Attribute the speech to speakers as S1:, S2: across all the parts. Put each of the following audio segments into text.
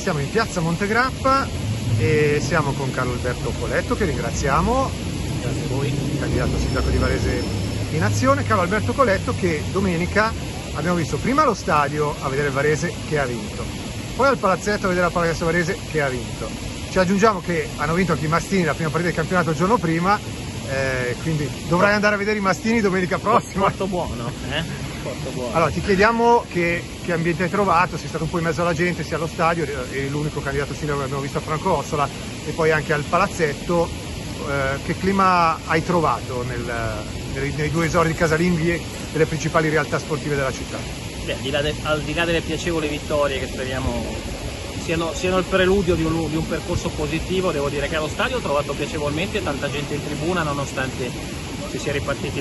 S1: siamo in piazza Montegrappa e siamo con Carlo Alberto Coletto, che ringraziamo,
S2: grazie a voi,
S1: candidato sindaco di Varese in azione. Carlo Alberto Coletto, che domenica abbiamo visto prima allo stadio a vedere il Varese che ha vinto, poi al palazzetto a vedere la Palazzo Varese che ha vinto. Ci aggiungiamo che hanno vinto anche i Mastini la prima partita del campionato il giorno prima, quindi dovrai andare a vedere i Mastini domenica prossima.
S2: Porto buono, Porto buono.
S1: Allora ti chiediamo che ambiente hai trovato, sei stato un po' in mezzo alla gente sia allo stadio, eri l'unico candidato sindaco che abbiamo visto a Franco Ossola, e poi anche al palazzetto. Che clima hai trovato nei due esordi casalinghi delle principali realtà sportive della città?
S2: Beh, al di là delle piacevoli vittorie che speriamo siano il preludio di un percorso positivo, devo dire che allo stadio ho trovato piacevolmente tanta gente in tribuna, nonostante si sia ripartiti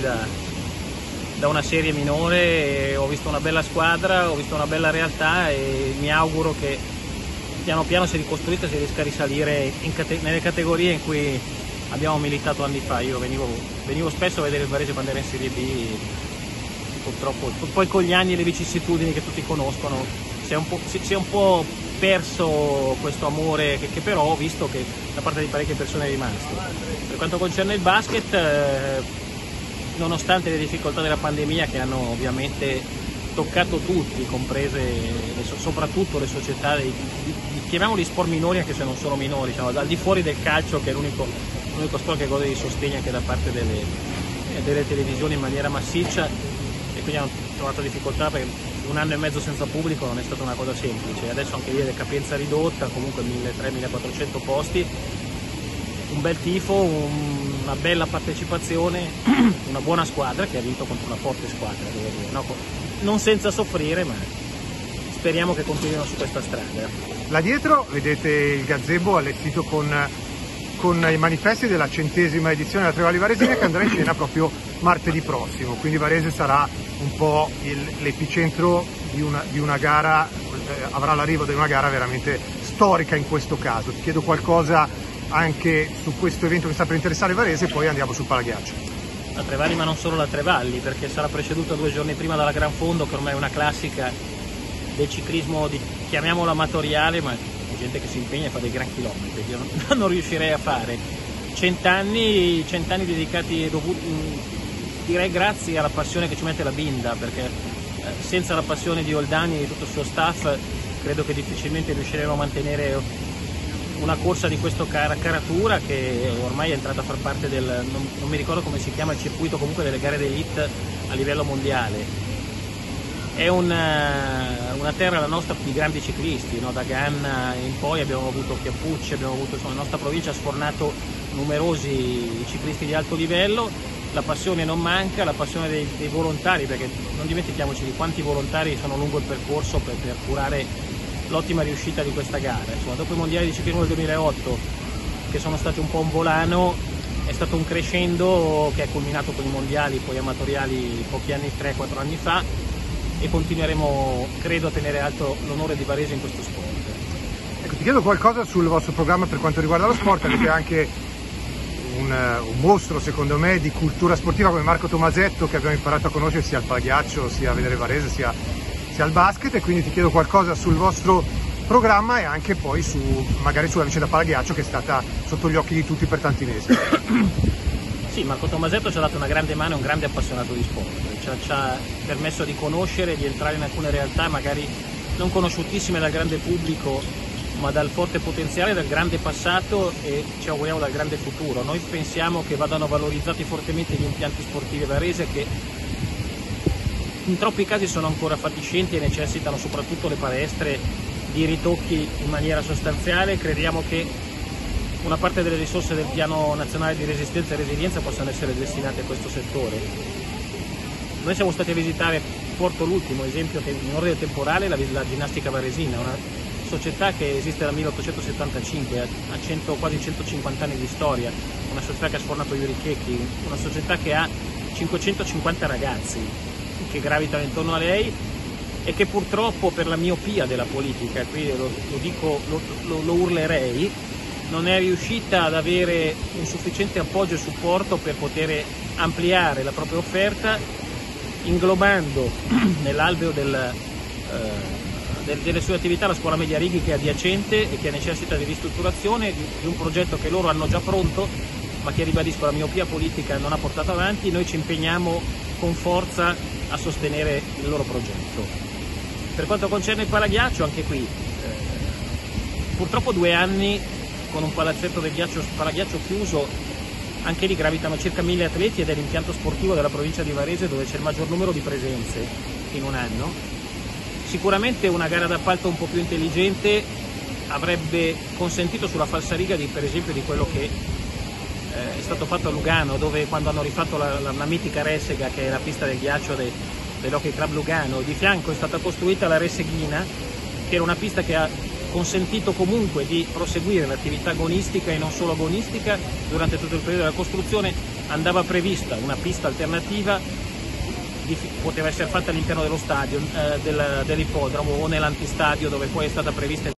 S2: da una serie minore. Ho visto una bella squadra, ho visto una bella realtà e mi auguro che piano piano, se ricostruita, si riesca a risalire nelle categorie in cui abbiamo militato anni fa. Io venivo spesso a vedere il Varese quando era in Serie B, purtroppo poi con gli anni e le vicissitudini che tutti conoscono si è un po' perso questo amore che però ho visto che da parte di parecchie persone è rimasto. Per quanto concerne il basket, nonostante le difficoltà della pandemia che hanno ovviamente toccato tutti, comprese soprattutto le società chiamiamoli sport minori, anche se non sono minori, diciamo, al di fuori del calcio, che è l'unico sport che gode di sostegno anche da parte delle televisioni in maniera massiccia, e quindi hanno trovato difficoltà perché un anno e mezzo senza pubblico non è stata una cosa semplice. Adesso anche lì è capienza ridotta, comunque 1.300-1.400 posti, un bel tifo, una bella partecipazione, una buona squadra che ha vinto contro una forte squadra, devo dire, no? Non senza soffrire, ma speriamo che continuino su questa strada.
S1: Là dietro vedete il gazebo allestito con i manifesti della 100ª edizione della Trevally Varesina, che andrà in scena proprio martedì prossimo, quindi Varese sarà un po' l'epicentro di una gara, avrà l'arrivo di una gara veramente storica in questo caso. Ti chiedo qualcosa anche su questo evento che sta per interessare Varese, e poi andiamo sul palaghiaccio.
S2: La Trevally, ma non solo la Trevally, perché sarà preceduta 2 giorni prima dalla Gran Fondo, che ormai è una classica del ciclismo, chiamiamolo amatoriale, ma è gente che si impegna e fa dei gran chilometri, io non riuscirei a fare. 100 anni dedicati, direi grazie alla passione che ci mette la Binda, perché senza la passione di Oldani e di tutto il suo staff credo che difficilmente riusciremo a mantenere una corsa di questa caratura, che ormai è entrata a far parte non mi ricordo come si chiama il circuito, comunque delle gare d'elite a livello mondiale. È una terra, la nostra, di grandi ciclisti, no? Da Ganna in poi abbiamo avuto Chiappucci, la nostra provincia ha sfornato numerosi ciclisti di alto livello. La passione non manca, la passione dei volontari, perché non dimentichiamoci di quanti volontari sono lungo il percorso per curare l'ottima riuscita di questa gara. Insomma, dopo i mondiali di ciclismo del 2008, che sono stati un po' un volano, è stato un crescendo che è culminato con i mondiali poi amatoriali pochi anni, 3-4 anni fa, e continueremo, credo, a tenere alto l'onore di Varese in questo sport.
S1: Ecco, ti chiedo qualcosa sul vostro programma per quanto riguarda lo sport. Avete anche un mostro, secondo me, di cultura sportiva come Marco Tomasetto, che abbiamo imparato a conoscere sia al palaghiaccio, sia a vedere Varese, sia al basket, e quindi ti chiedo qualcosa sul vostro programma e anche poi magari sulla vicenda palaghiaccio, che è stata sotto gli occhi di tutti per tanti mesi.
S2: Sì, Marco Tomasetto ci ha dato una grande mano, è un grande appassionato di sport, ci ha permesso di conoscere, di entrare in alcune realtà magari non conosciutissime dal grande pubblico, ma dal forte potenziale, dal grande passato e ci auguriamo dal grande futuro. Noi pensiamo che vadano valorizzati fortemente gli impianti sportivi a Varese, che in troppi casi sono ancora fatiscenti e necessitano, soprattutto le palestre, di ritocchi in maniera sostanziale. Crediamo che una parte delle risorse del Piano Nazionale di Resistenza e Resilienza possano essere destinate a questo settore. Noi siamo stati a visitare, porto l'ultimo esempio che in ordine temporale, la Ginnastica Varesina, una società che esiste dal 1875, ha quasi 150 anni di storia, una società che ha sfornato Yuri Checchi, una società che ha 550 ragazzi che gravitano intorno a lei e che purtroppo, per la miopia della politica, e qui lo urlerei, non è riuscita ad avere un sufficiente appoggio e supporto per poter ampliare la propria offerta, inglobando nell'alveo delle sue attività la scuola media Righi, che è adiacente e che necessita di ristrutturazione, di un progetto che loro hanno già pronto ma che, ribadisco, la miopia politica non ha portato avanti. Noi ci impegniamo con forza a sostenere il loro progetto. Per quanto concerne il palaghiaccio, anche qui purtroppo 2 anni con un palazzetto del palaghiaccio chiuso. Anche lì gravitano circa 1000 atleti ed è l'impianto sportivo della provincia di Varese dove c'è il maggior numero di presenze in un anno. Sicuramente una gara d'appalto un po' più intelligente avrebbe consentito sulla falsariga per esempio di quello che è stato fatto a Lugano, dove quando hanno rifatto la mitica Ressega, che è la pista del ghiaccio dell'Hockey Club Lugano, di fianco è stata costruita la Resseghina, che era una pista che ha consentito comunque di proseguire l'attività agonistica e non solo agonistica durante tutto il periodo della costruzione. Andava prevista una pista alternativa, poteva essere fatta all'interno dello stadio, dell'ippodromo o nell'antistadio, dove poi è stata prevista